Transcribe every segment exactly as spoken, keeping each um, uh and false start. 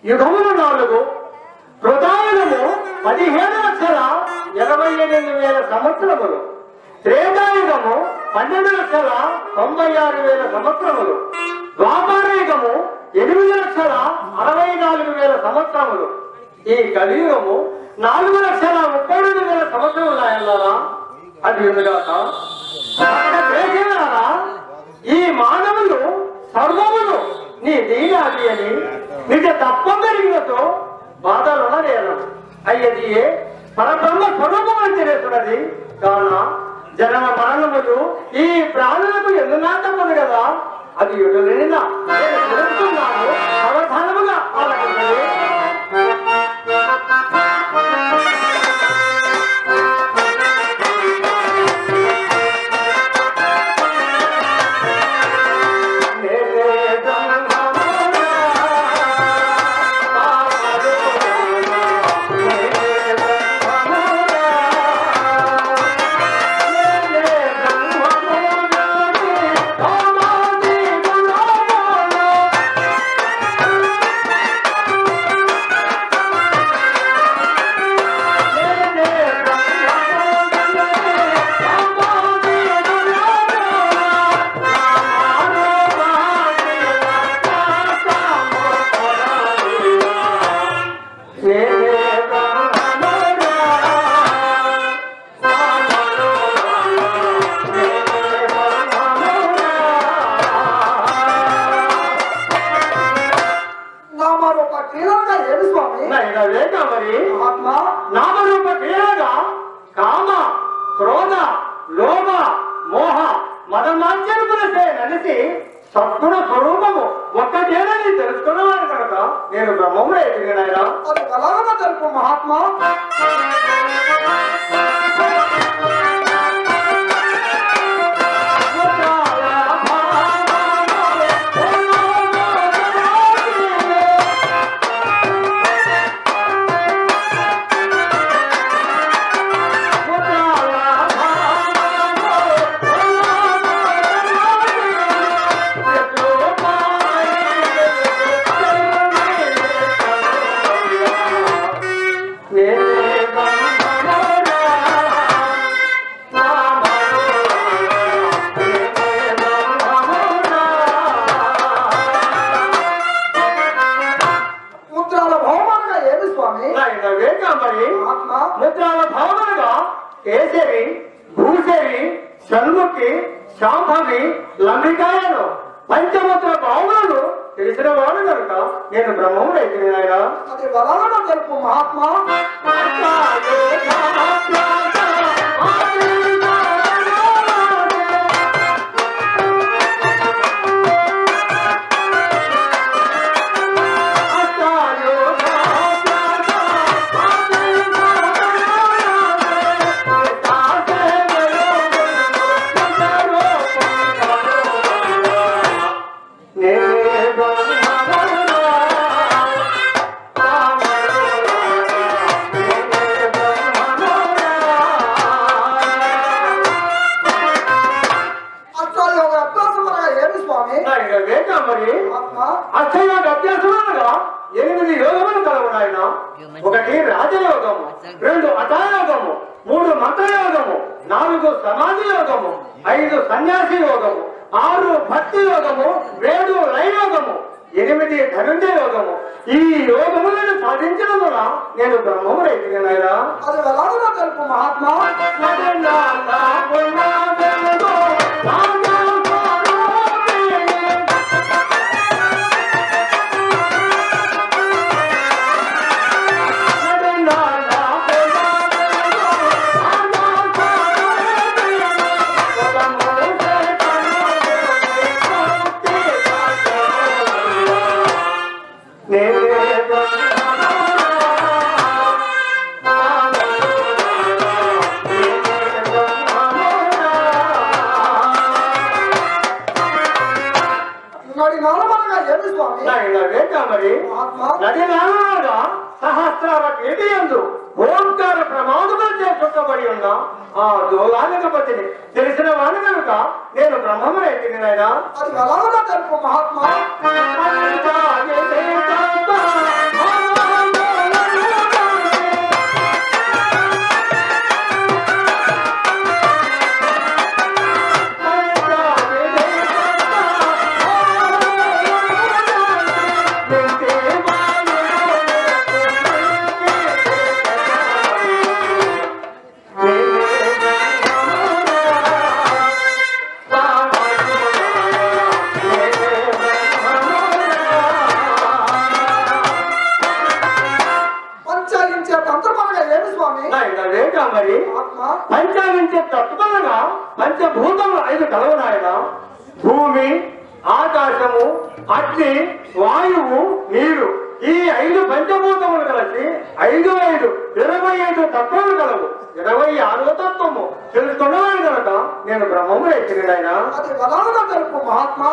యుగములు నాలుగు, కృతాయుగము పదిహేడు లక్షల ఇరవై ఎనిమిది వేల సంవత్సరములు, త్రేతాయుగము పన్నెండు లక్షల తొంభై ఆరు వేల సంవత్సరములు, ద్వాపరయుగము ఎనిమిది లక్షల అరవై నాలుగు వేల సంవత్సరములు, ఈ కలియుగము నాలుగు లక్షల ముప్పై రెండు వేల సంవత్సరం ఉన్నాయన్నారా? అది ఎందుగాక ఈ మానవులు సర్వములు నీ దీనాది అని నిజ తప్పం కలిగినతో బాధలున్నదేను అయ్యది పరబ్రహ్మ స్వరూపం అని తెలియతున్నది కావున జనన మరణములు ఈ ప్రాణులకు ఎందునాటముంది కదా, అది ఎదురైనా నేను తెలుస్తున్నాను. అవధానముగా ఆలకించండి. నామరూప క్రియలుగా కామ, క్రోధ, లోభ, మోహ మదమాచరిపులసే నలిసి సద్గుణ స్వరూపము ఒక్కటేనని తెలుసుకున్నవాడు కనుక నేను బ్రహ్మముడే ఎదిగినాయన. అది కలగన తెలుపు మహాత్మా. ముద్రాల భావనగా కేసరి, భూసరి, షణ్ముఖి, శాంభవి, లంబికాయను పంచముద్ర భావనలు తెలిసిన వాడు కనుక నేను బ్రహ్మముడు అయితే ఆయన. అది బలవన తెలుపు మహాత్మా. అక్షయోగ అభ్యాసములుగా ఎనిమిది యోగములు కలవునాయన. ఒకటి రాజయోగము, రెండు హఠయోగము, మూడు మంత్రయోగము, నాలుగు సమాధి యోగము, ఐదు సన్యాసి యోగము, ఆరు భక్తి యోగము, ఏడు లయయోగము, ఎనిమిది ధనుంజయ యోగము. ఈ యోగములను సాధించడం వల్ల నేను బ్రహ్మముడు ఎదిగినాయన. అది బలవన తెలుపు మహాత్మా. నది నాలుగా సహస్రాల కేటియందు ఓంకార ప్రమాదములు చేపట్టబడి ఉన్న ఆ దోలాధిపతిని తెలిసిన వాడు కనుక నేను బ్రహ్మమును ఎత్తినాయన. అది బలవన తెలుపు మహాత్మా. తత్వలుగా పంచభూతములు ఐదు కలవనాయన. భూమి, ఆకాశము, అగ్ని, వాయువు, నీరు, ఈ ఐదు పంచభూతములు కలిసి ఐదు ఐదు ఇరవై ఐదు తత్వములు కలవు. ఇరవై ఆరో తత్వము తెలుసుకున్నవాడు కనుక నేను బ్రహ్మము ఎక్కిన ఆయన. అది బలంగా తెలుపు మహాత్మా.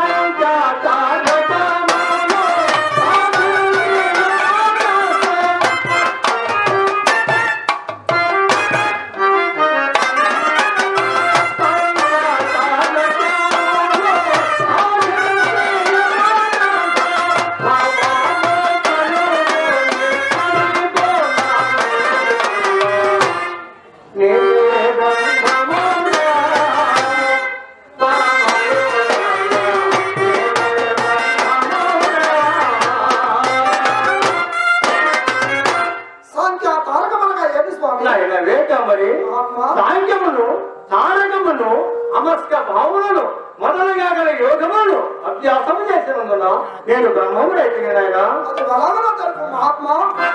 సాంఖ్యమును, తారకమును, అమస్క భావములను మొదలుగా గల యోగములను అభ్యాసము చేసినందున నేను బ్రహ్మము రైతుగా. అది బలంగా తెలుపు మహాత్మా.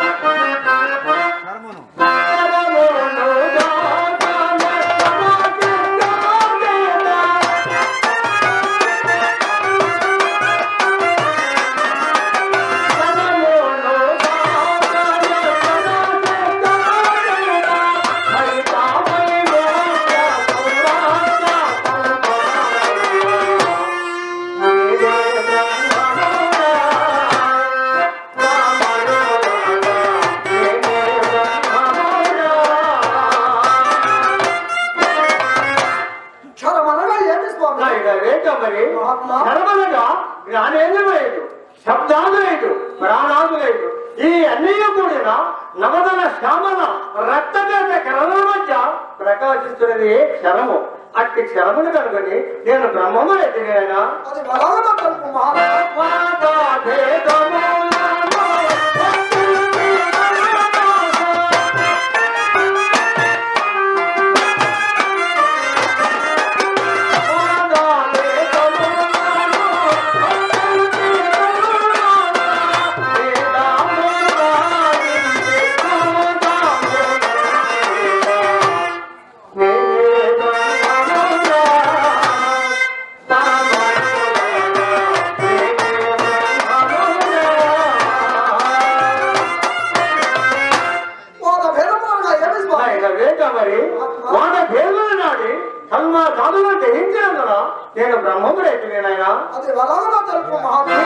జ్ఞానేంద్రములైదు, శబ్దాదులైదు, ప్రాణాదులైదు, ఈ అన్నీ కూడిన నవదన శ్యామల రక్తగత కరణల మధ్య ప్రకాశిస్తున్నది క్షరము. అట్టి క్షరమును కనుగొని నేను బ్రహ్మము ఎదిగినా. అది బలంగా తెలుపు మహాత్మా. నేను బ్రహ్మము రైతునేనాయన. అది బలంగా తెలుపు మహాత్మా.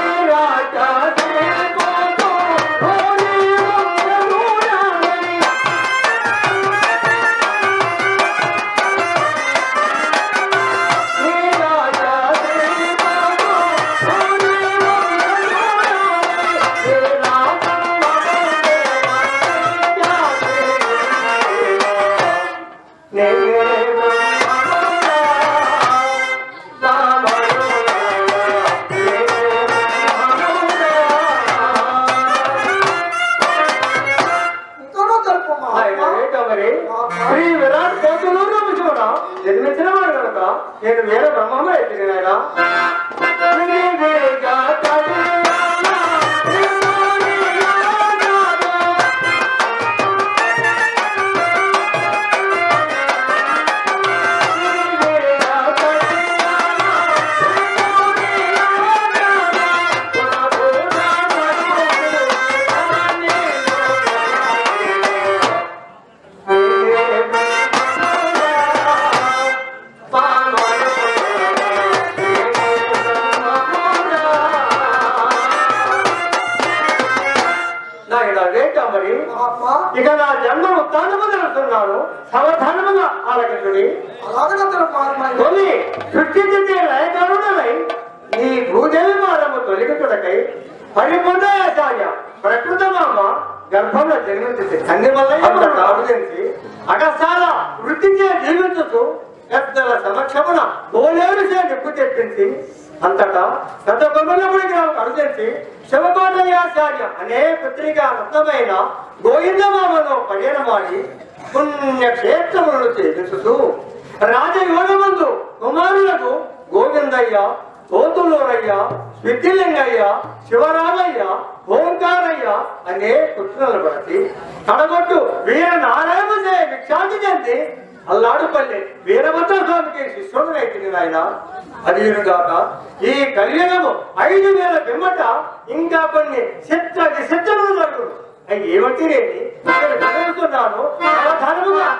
శ్రీ విరాట్ కోతులూరు చూడ జన్మించిన వాడు కనుక నేను వేరే బ్రహ్మమే ఎత్తినాయన. ఇక నా జన్మ ఉత్తానము తెలుస్తున్నాను, సవధానముగా ఆలకించుడి. తొలి సృష్టించే లయకారుడలై ఈ భూదేవి మారము తొలగించుటకై పరిపూర్ణాచార్య ప్రకృతమామ గర్భంలో జన్మించింది. తండ్రి వల్ల ఆలోచించి అగసాల వృత్తిచే జీవించుతూ పెద్దల సమక్షమున ఓలేరు చే నిప్పు తెప్పించి అంతటా పెద్ద కొమ్మలముడికి అరుదించి శివకోటయాచార్య అనే పుత్రిక రత్నమైన గోవిందమామలో పర్యటమాడి పుణ్యక్షేత్రములను చేయించుతూ రాజయోగమందు కుమారులకు గోవిందయ్య, కోతులూరయ్య, విద్యలింగయ్య, శివరామయ్య, ఓంకారయ్య అనే పుత్రులను బట్టి కడగొట్టు వీర నారాయణ భిక్షాంతి చెంది అల్లాడుపల్లి వీరభద్ర స్వామికి శిష్యుడనైతుంది నాయన. అదిగాక ఈ కళ్యాణము ఐదు వేల పిమ్మట ఇంకా కొన్ని చిత్ర విచిత్రములు జరుగును. అవి ఏమంటే చదువుతున్నాను ధనముగా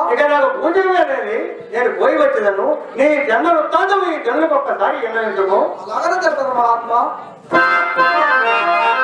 ఇక నాకు పూజలు అనేది నేను పోయి వచ్చేదను నీ జన్మ వృత్తాంతం ఈ జన్మకు ఒక్కసారి ఎన్నో అలాగనే చెప్తాను మహాత్మా.